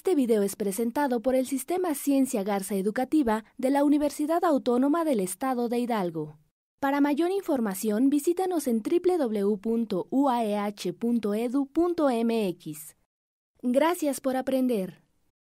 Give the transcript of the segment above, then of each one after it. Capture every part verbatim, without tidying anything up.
Este video es presentado por el Sistema Ciencia Garza Educativa de la Universidad Autónoma del Estado de Hidalgo. Para mayor información, visítanos en doble u doble u doble u punto u a e hache punto e d u punto m x. Gracias por aprender.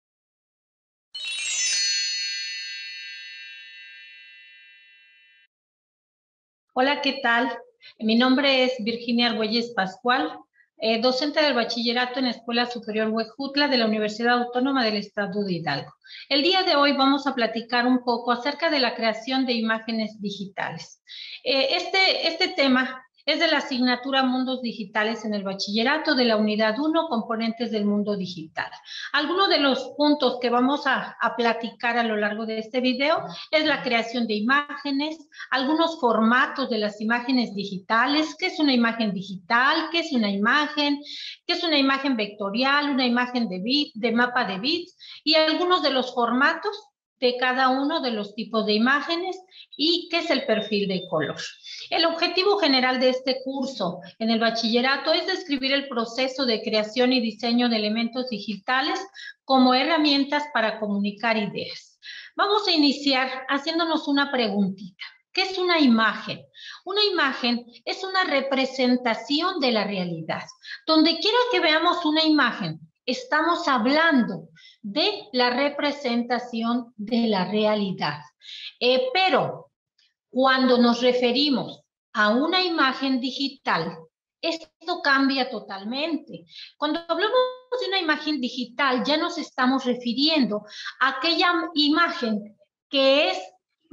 Hola, ¿qué tal? Mi nombre es Virginia Argüelles Pascual, eh, docente del Bachillerato en la Escuela Superior Huejutla de la Universidad Autónoma del Estado de Hidalgo. El día de hoy vamos a platicar un poco acerca de la creación de imágenes digitales. Eh, este, este tema es de la asignatura Mundos Digitales en el Bachillerato de la Unidad uno, Componentes del Mundo Digital. Algunos de los puntos que vamos a, a platicar a lo largo de este video es la creación de imágenes, algunos formatos de las imágenes digitales, qué es una imagen digital, qué es una imagen, qué es una imagen vectorial, una imagen de bit, de mapa de bits, y algunos de los formatos de cada uno de los tipos de imágenes y qué es el perfil de color. El objetivo general de este curso en el bachillerato es describir el proceso de creación y diseño de elementos digitales como herramientas para comunicar ideas. Vamos a iniciar haciéndonos una preguntita. ¿Qué es una imagen? Una imagen es una representación de la realidad. Donde quiera que veamos una imagen, estamos hablando de la representación de la realidad. Eh, pero cuando nos referimos a una imagen digital, esto cambia totalmente. Cuando hablamos de una imagen digital, ya nos estamos refiriendo a aquella imagen que es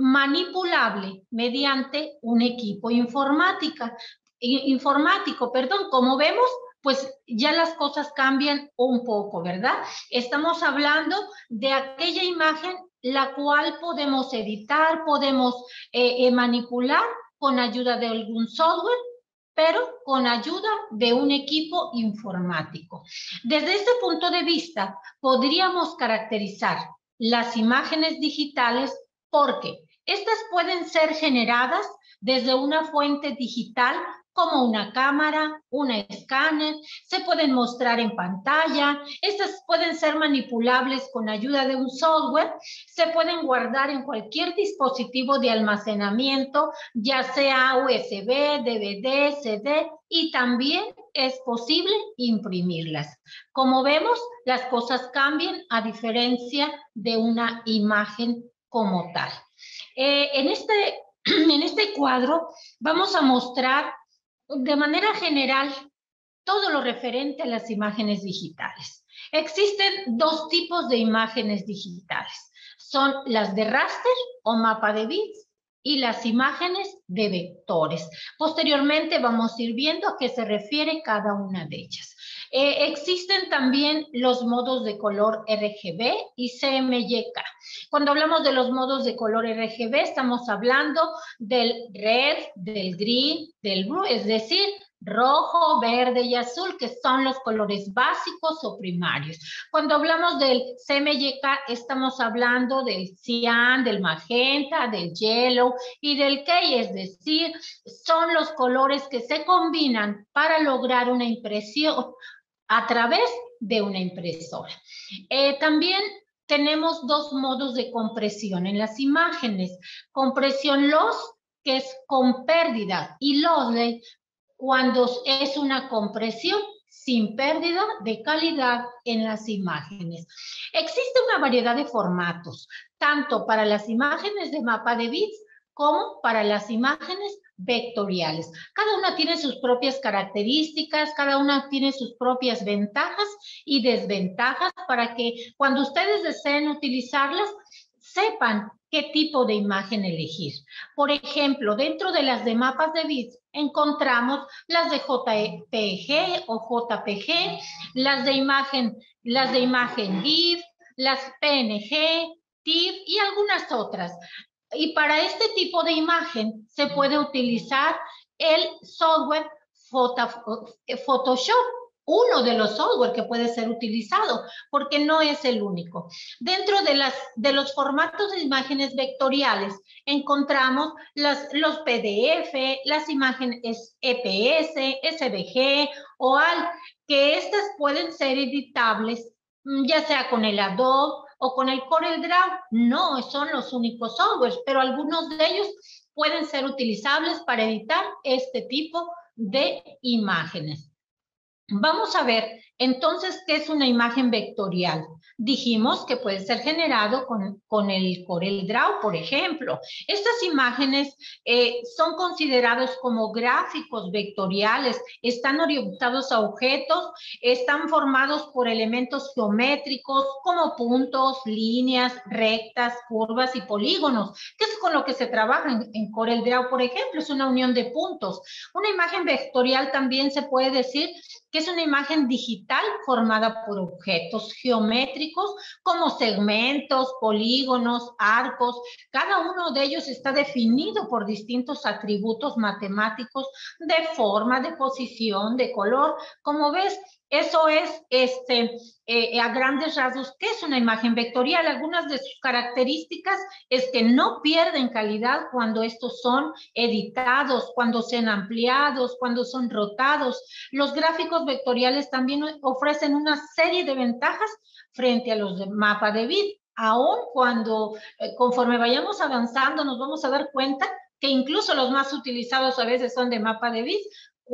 manipulable mediante un equipo informática, informático. Perdón, como vemos, pues ya las cosas cambian un poco, ¿verdad? Estamos hablando de aquella imagen la cual podemos editar, podemos eh, eh, manipular con ayuda de algún software, pero con ayuda de un equipo informático. Desde este punto de vista, podríamos caracterizar las imágenes digitales porque estas pueden ser generadas desde una fuente digital como una cámara, una escáner, se pueden mostrar en pantalla, estas pueden ser manipulables con ayuda de un software, se pueden guardar en cualquier dispositivo de almacenamiento, ya sea U S B, D V D, C D, y también es posible imprimirlas. Como vemos, las cosas cambian a diferencia de una imagen como tal. Eh, en, este, en este cuadro vamos a mostrar de manera general todo lo referente a las imágenes digitales. Existen dos tipos de imágenes digitales. Son las de raster o mapa de bits y las imágenes de vectores. Posteriormente vamos a ir viendo a qué se refiere cada una de ellas. Eh, existen también los modos de color R G B y C M Y K. Cuando hablamos de los modos de color R G B, estamos hablando del red, del green, del blue, es decir, rojo, verde y azul, que son los colores básicos o primarios. Cuando hablamos del C M Y K, estamos hablando del cian, del magenta, del yellow y del key, es decir, son los colores que se combinan para lograr una impresión a través de una impresora. Eh, también tenemos dos modos de compresión en las imágenes. Compresión loss, que es con pérdida, y lossless, cuando es una compresión sin pérdida de calidad en las imágenes. Existe una variedad de formatos, tanto para las imágenes de mapa de bits como para las imágenes vectoriales. Cada una tiene sus propias características, cada una tiene sus propias ventajas y desventajas para que cuando ustedes deseen utilizarlas, sepan qué tipo de imagen elegir. Por ejemplo, dentro de las de mapas de bits encontramos las de J P G o J P G, las de imagen, las de imagen GIF, las P N G, T I F y algunas otras. Y para este tipo de imagen se puede utilizar el software Photoshop, uno de los software que puede ser utilizado, porque no es el único. Dentro de, las, de los formatos de imágenes vectoriales encontramos las, los P D F, las imágenes E P S, S V G o A L, que estas pueden ser editables ya sea con el Adobe o con el CorelDRAW. No son los únicos softwares, pero algunos de ellos pueden ser utilizables para editar este tipo de imágenes. Vamos a ver, entonces, ¿qué es una imagen vectorial? Dijimos que puede ser generado con, con el CorelDRAW, por ejemplo. Estas imágenes eh, son considerados como gráficos vectoriales, están orientados a objetos, están formados por elementos geométricos como puntos, líneas, rectas, curvas y polígonos, que es con lo que se trabaja en, en CorelDRAW, por ejemplo, es una unión de puntos. Una imagen vectorial también se puede decir que es una imagen digital formada por objetos geométricos como segmentos, polígonos, arcos. Cada uno de ellos está definido por distintos atributos matemáticos de forma, de posición, de color. Como ves, eso es este, eh, a grandes rasgos, ¿qué es una imagen vectorial? Algunas de sus características es que no pierden calidad cuando estos son editados, cuando sean ampliados, cuando son rotados. Los gráficos vectoriales también ofrecen una serie de ventajas frente a los de mapa de bit. Aún cuando, eh, conforme vayamos avanzando, nos vamos a dar cuenta que incluso los más utilizados a veces son de mapa de bit,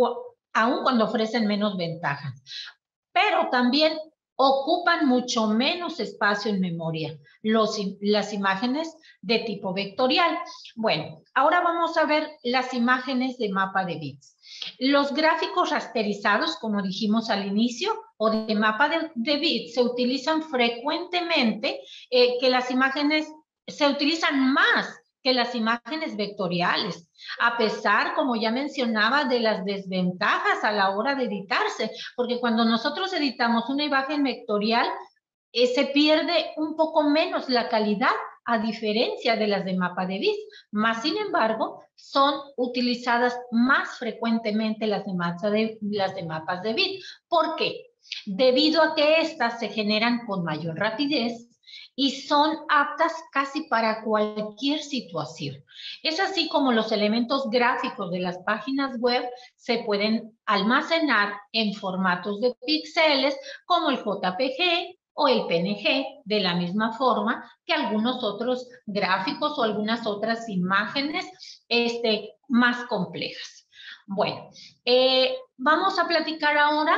aun cuando ofrecen menos ventajas. Pero también ocupan mucho menos espacio en memoria los, las imágenes de tipo vectorial. Bueno, ahora vamos a ver las imágenes de mapa de bits. Los gráficos rasterizados, como dijimos al inicio, o de mapa de, de bits, se utilizan frecuentemente, eh, que las imágenes se utilizan más que las imágenes vectoriales, a pesar, como ya mencionaba, de las desventajas a la hora de editarse, porque cuando nosotros editamos una imagen vectorial, eh, se pierde un poco menos la calidad, a diferencia de las de mapa de bits, más sin embargo, son utilizadas más frecuentemente las de, de, las de mapas de bits. ¿Por qué? Debido a que estas se generan con mayor rapidez, y son aptas casi para cualquier situación. Es así como los elementos gráficos de las páginas web se pueden almacenar en formatos de píxeles como el J P G o el P N G, de la misma forma que algunos otros gráficos o algunas otras imágenes este, más complejas. Bueno, eh, vamos a platicar ahora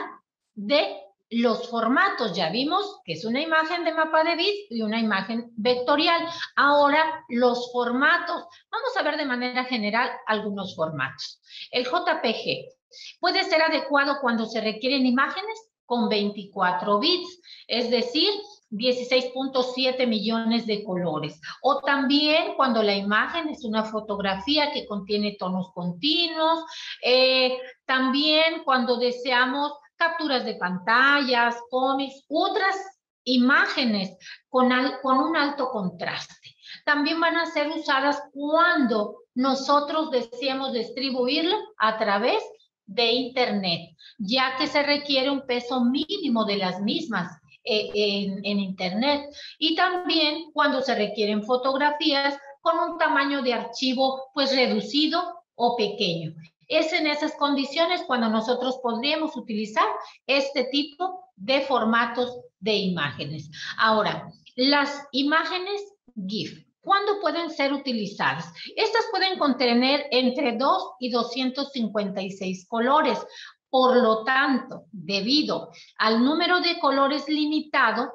de los formatos. Ya vimos que es una imagen de mapa de bits y una imagen vectorial. Ahora, los formatos. Vamos a ver de manera general algunos formatos. El J P G puede ser adecuado cuando se requieren imágenes con veinticuatro bits, es decir, dieciséis punto siete millones de colores. O también cuando la imagen es una fotografía que contiene tonos continuos. Eh, también cuando deseamos capturas de pantallas, cómics, otras imágenes con, al, con un alto contraste. También van a ser usadas cuando nosotros deseamos distribuirlo a través de Internet, ya que se requiere un peso mínimo de las mismas eh, en, en Internet. Y también cuando se requieren fotografías con un tamaño de archivo pues reducido o pequeño. Es en esas condiciones cuando nosotros podríamos utilizar este tipo de formatos de imágenes. Ahora, las imágenes GIF, ¿cuándo pueden ser utilizadas? Estas pueden contener entre dos y doscientos cincuenta y seis colores. Por lo tanto, debido al número de colores limitado,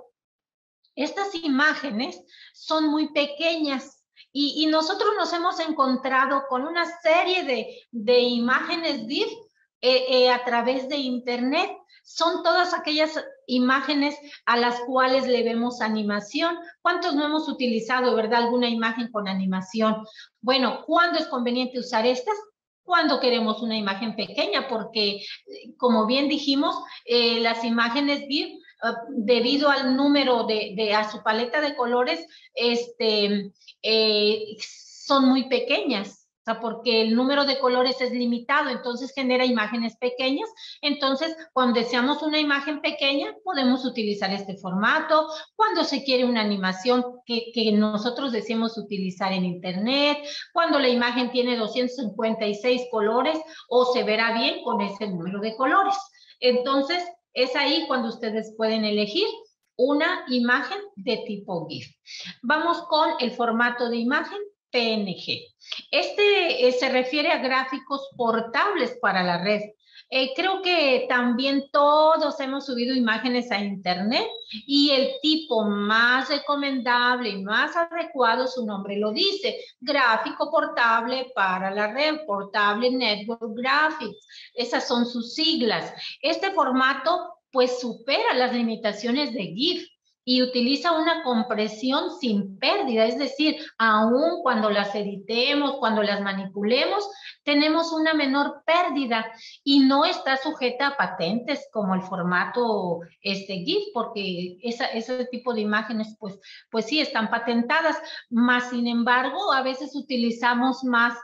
estas imágenes son muy pequeñas. Y, y nosotros nos hemos encontrado con una serie de, de imágenes GIF eh, eh, a través de Internet. Son todas aquellas imágenes a las cuales le vemos animación. ¿Cuántos no hemos utilizado, verdad, alguna imagen con animación? Bueno, ¿cuándo es conveniente usar estas? Cuando queremos una imagen pequeña, porque, como bien dijimos, eh, las imágenes GIF, Uh, debido al número de, de, a su paleta de colores, este, eh, son muy pequeñas, o sea, porque el número de colores es limitado, entonces genera imágenes pequeñas. Entonces, cuando deseamos una imagen pequeña, podemos utilizar este formato. Cuando se quiere una animación que, que nosotros deseamos utilizar en Internet, cuando la imagen tiene doscientos cincuenta y seis colores o se verá bien con ese número de colores. Entonces, es ahí cuando ustedes pueden elegir una imagen de tipo GIF. Vamos con el formato de imagen P N G. Este eh, se refiere a gráficos portables para la red. Eh, creo que también todos hemos subido imágenes a internet y el tipo más recomendable y más adecuado, su nombre lo dice, gráfico portable para la red, Portable Network Graphics. Esas son sus siglas. Este formato pues supera las limitaciones de GIF y utiliza una compresión sin pérdida, es decir, aun cuando las editemos, cuando las manipulemos, tenemos una menor pérdida y no está sujeta a patentes como el formato este, GIF, porque esa, ese tipo de imágenes pues, pues sí están patentadas, más sin embargo a veces utilizamos más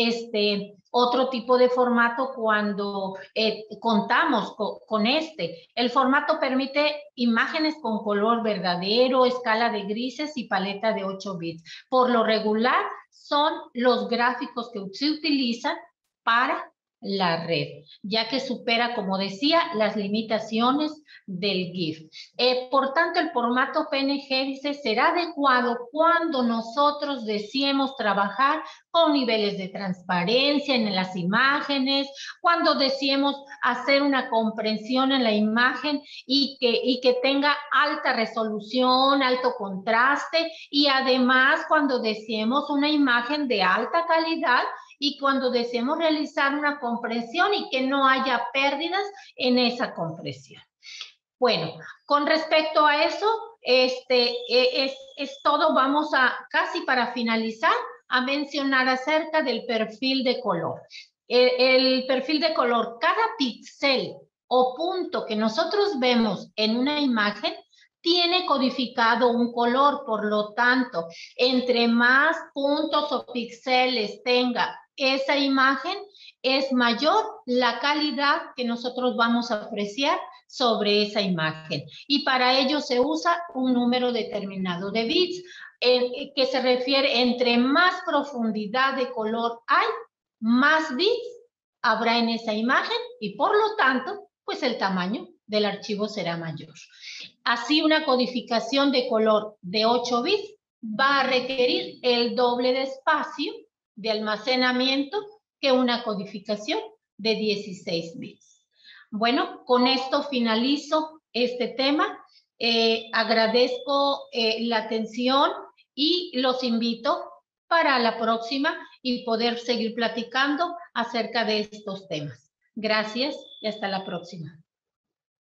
este otro tipo de formato cuando eh, contamos con, con este. El formato permite imágenes con color verdadero, escala de grises y paleta de ocho bits. Por lo regular son los gráficos que se utilizan para la red, ya que supera, como decía, las limitaciones del GIF. Eh, por tanto, el formato P N G, dice, será adecuado cuando nosotros deseemos trabajar con niveles de transparencia en las imágenes, cuando deseemos hacer una comprensión en la imagen y que, y que tenga alta resolución, alto contraste, y además cuando deseemos una imagen de alta calidad y cuando deseemos realizar una compresión y que no haya pérdidas en esa compresión. Bueno, con respecto a eso, este, es, es todo. Vamos a, casi para finalizar, a mencionar acerca del perfil de color. El, el perfil de color, cada píxel o punto que nosotros vemos en una imagen tiene codificado un color, por lo tanto, entre más puntos o píxeles tenga esa imagen, es mayor la calidad que nosotros vamos a apreciar sobre esa imagen. Y para ello se usa un número determinado de bits, eh, que se refiere, entre más profundidad de color hay, más bits habrá en esa imagen y por lo tanto, pues el tamaño del archivo será mayor. Así, una codificación de color de ocho bits va a requerir el doble de espacio de almacenamiento que una codificación de dieciséis bits. Bueno, con esto finalizo este tema. Eh, agradezco eh, la atención y los invito para la próxima y poder seguir platicando acerca de estos temas. Gracias y hasta la próxima.